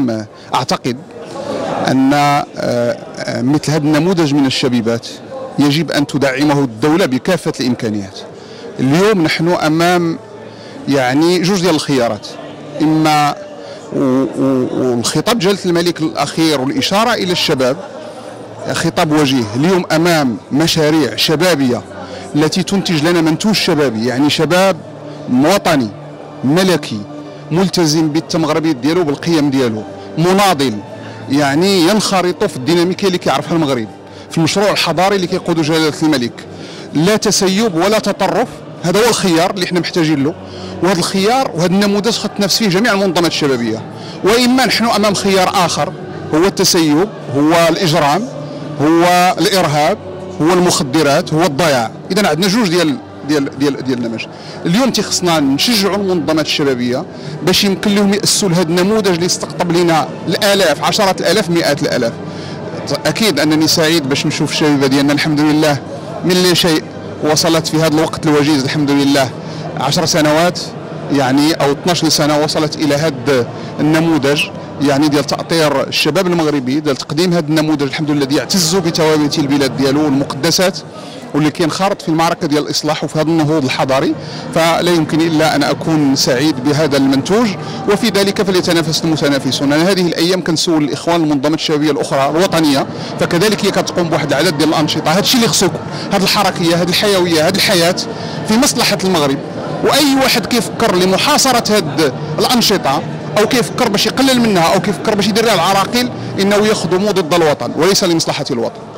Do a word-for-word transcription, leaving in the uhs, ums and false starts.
اليوم أعتقد أن مثل هذا النموذج من الشبيبات يجب أن تدعمه الدولة بكافة الإمكانيات. اليوم نحن أمام يعني جوج ديال الخيارات، إما والخطاب جلالة الملك الأخير والإشارة إلى الشباب خطاب وجيه. اليوم أمام مشاريع شبابية التي تنتج لنا منتوج شبابي، يعني شباب وطني ملكي ملتزم بالتمغربية ديالو بالقيم ديالو، مناضل يعني ينخرط في الديناميكيه اللي كيعرفها المغرب، في المشروع الحضاري اللي كيقوده جلاله الملك. لا تسيب ولا تطرف، هذا هو الخيار اللي احنا محتاجين له، وهذا الخيار وهذا النموذج خط تنافس فيه جميع المنظمات الشبابيه. واما نحن امام خيار اخر هو التسيب، هو الاجرام، هو الارهاب، هو المخدرات، هو الضياع. اذا عندنا جوج ديال ديال ديال ديال النماذج. اليوم تيخصنا نشجعوا المنظمات الشبابيه باش يمكن لهم ياسسوا لهذا النموذج اللي استقطب لنا الالاف، عشرات الالاف، مئات الالاف. اكيد انني سعيد باش نشوف الشبيبه ديالنا الحمد لله من لا شيء وصلت في هذا الوقت الوجيز الحمد لله عشر سنوات يعني او اثناش سنه، وصلت الى هذا النموذج يعني ديال تاطير الشباب المغربي، ديال تقديم هذا النموذج الحمد لله الذي يعتز بثوابت البلاد ديالو والمقدسات، واللي كينخرط في المعركه ديال الاصلاح وفي هذا النهوض الحضاري. فلا يمكن الا ان اكون سعيد بهذا المنتوج، وفي ذلك فليتنافس المتنافسون. انا هذه الايام كنسول الاخوان المنظمات الشبابيه الاخرى الوطنيه، فكذلك هي كتقوم بواحد العدد ديال الانشطه. هذا الشيء اللي خصو يكون، هذه الحركيه، هذه الحيويه، هذه الحياه في مصلحه المغرب. واي واحد كيفكر لمحاصره هذه الانشطه او كيفكر باش يقلل منها او كيفكر باش يدير لها العراقيل، انه يخدم ضد الوطن وليس لمصلحه الوطن.